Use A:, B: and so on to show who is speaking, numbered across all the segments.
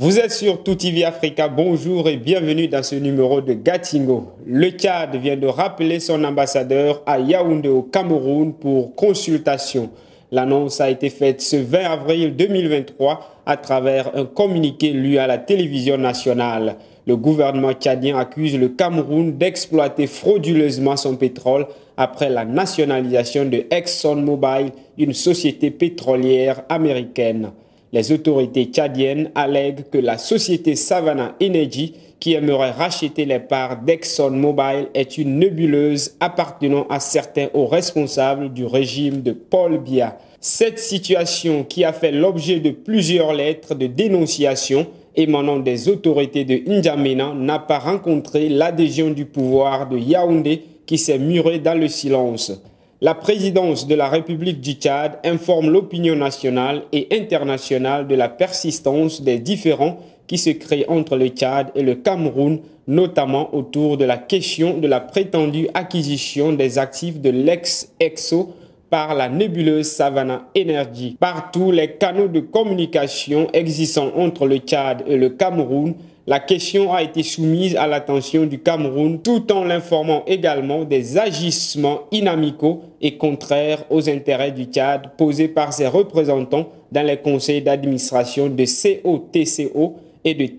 A: Vous êtes sur Tout TV Africa, bonjour et bienvenue dans ce numéro de Gatingo. Le Tchad vient de rappeler son ambassadeur à Yaoundé au Cameroun pour consultation. L'annonce a été faite ce 20 avril 2023 à travers un communiqué lu à la télévision nationale. Le gouvernement tchadien accuse le Cameroun d'exploiter frauduleusement son pétrole après la nationalisation de ExxonMobil, une société pétrolière américaine. Les autorités tchadiennes allèguent que la société Savannah Energy, qui aimerait racheter les parts d'ExxonMobil, est une nébuleuse appartenant à certains hauts responsables du régime de Paul Biya. Cette situation, qui a fait l'objet de plusieurs lettres de dénonciation émanant des autorités de N'Djamena, n'a pas rencontré l'adhésion du pouvoir de Yaoundé, qui s'est muré dans le silence. La présidence de la République du Tchad informe l'opinion nationale et internationale de la persistance des différends qui se créent entre le Tchad et le Cameroun, notamment autour de la question de la prétendue acquisition des actifs de l'ex-Exo par la nébuleuse Savannah Energy. Partout, les canaux de communication existant entre le Tchad et le Cameroun, la question a été soumise à l'attention du Cameroun tout en l'informant également des agissements inamicaux et contraires aux intérêts du Tchad posés par ses représentants dans les conseils d'administration de COTCO et de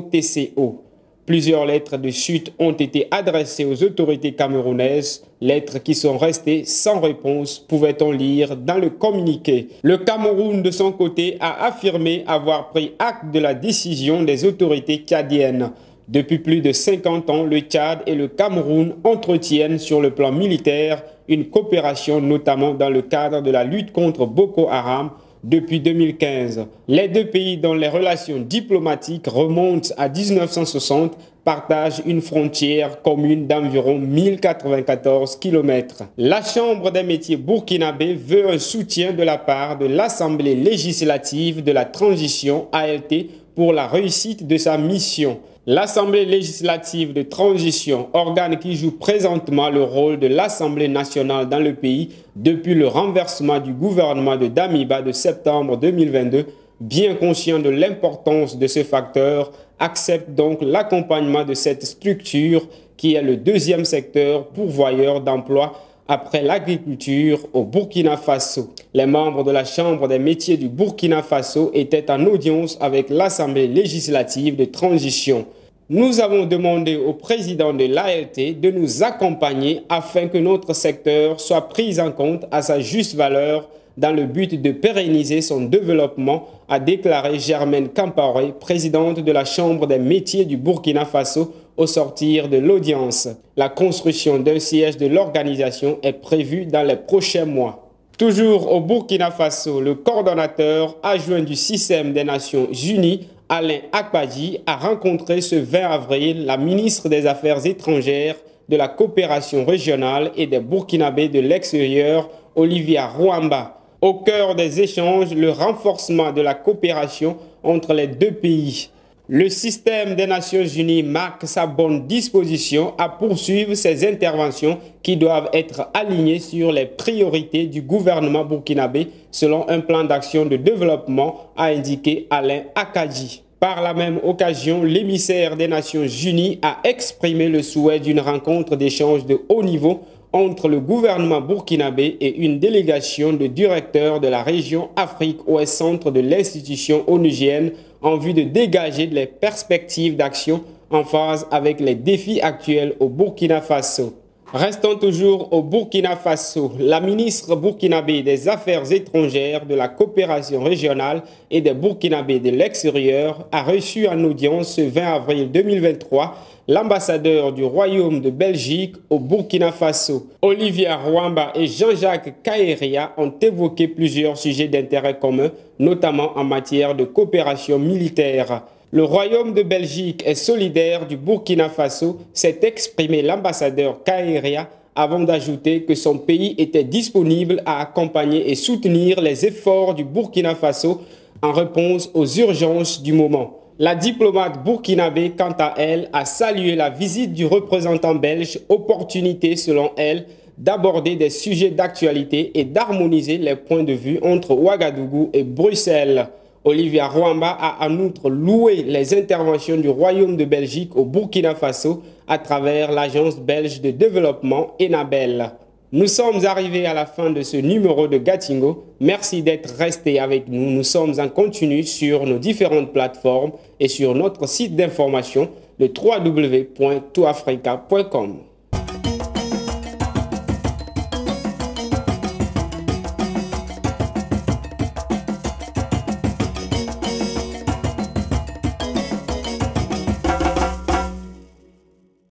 A: TOTCO. Plusieurs lettres de suite ont été adressées aux autorités camerounaises, lettres qui sont restées sans réponse, pouvait-on lire dans le communiqué. Le Cameroun, de son côté, a affirmé avoir pris acte de la décision des autorités tchadiennes. Depuis plus de 50 ans, le Tchad et le Cameroun entretiennent sur le plan militaire une coopération, notamment dans le cadre de la lutte contre Boko Haram, depuis 2015. Les deux pays, dont les relations diplomatiques remontent à 1960, partagent une frontière commune d'environ 1094 km. La Chambre des métiers burkinabé veut un soutien de la part de l'Assemblée législative de la transition ALT pour la réussite de sa mission. L'Assemblée législative de transition, organe qui joue présentement le rôle de l'Assemblée nationale dans le pays depuis le renversement du gouvernement de Damiba de septembre 2022, bien conscient de l'importance de ce facteur, accepte donc l'accompagnement de cette structure qui est le deuxième secteur pourvoyeur d'emplois après l'agriculture au Burkina Faso. Les membres de la Chambre des métiers du Burkina Faso étaient en audience avec l'Assemblée législative de transition. Nous avons demandé au président de l'ALT de nous accompagner afin que notre secteur soit pris en compte à sa juste valeur dans le but de pérenniser son développement, a déclaré Germaine Kampaoré, présidente de la Chambre des métiers du Burkina Faso, au sortir de l'audience. La construction d'un siège de l'organisation est prévue dans les prochains mois. Toujours au Burkina Faso, le coordonnateur adjoint du système des Nations Unies, Alain Akbadji, a rencontré ce 20 avril la ministre des Affaires étrangères, de la coopération régionale et des Burkinabés de l'extérieur, Olivia Rwamba. Au cœur des échanges, le renforcement de la coopération entre les deux pays. Le système des Nations Unies marque sa bonne disposition à poursuivre ses interventions qui doivent être alignées sur les priorités du gouvernement burkinabé selon un plan d'action de développement, a indiqué Alain Akadji. Par la même occasion, l'émissaire des Nations Unies a exprimé le souhait d'une rencontre d'échange de haut niveau entre le gouvernement burkinabé et une délégation de directeurs de la région Afrique-Ouest Centre de l'institution onusienne en vue de dégager les perspectives d'action en phase avec les défis actuels au Burkina Faso. Restons toujours au Burkina Faso. La ministre burkinabé des Affaires étrangères, de la coopération régionale et des Burkinabés de l'extérieur a reçu en audience ce 20 avril 2023 l'ambassadeur du Royaume de Belgique au Burkina Faso. Olivia Rwamba et Jean-Jacques Kaeria ont évoqué plusieurs sujets d'intérêt commun, notamment en matière de coopération militaire. Le Royaume de Belgique est solidaire du Burkina Faso, s'est exprimé l'ambassadeur Kaeria avant d'ajouter que son pays était disponible à accompagner et soutenir les efforts du Burkina Faso en réponse aux urgences du moment. La diplomate burkinabé, quant à elle, a salué la visite du représentant belge, opportunité selon elle d'aborder des sujets d'actualité et d'harmoniser les points de vue entre Ouagadougou et Bruxelles. Olivia Rwamba a en outre loué les interventions du Royaume de Belgique au Burkina Faso à travers l'Agence belge de développement Enabel. Nous sommes arrivés à la fin de ce numéro de Gatingo. Merci d'être resté avec nous. Nous sommes en continu sur nos différentes plateformes et sur notre site d'information, le www.toutafrica.com.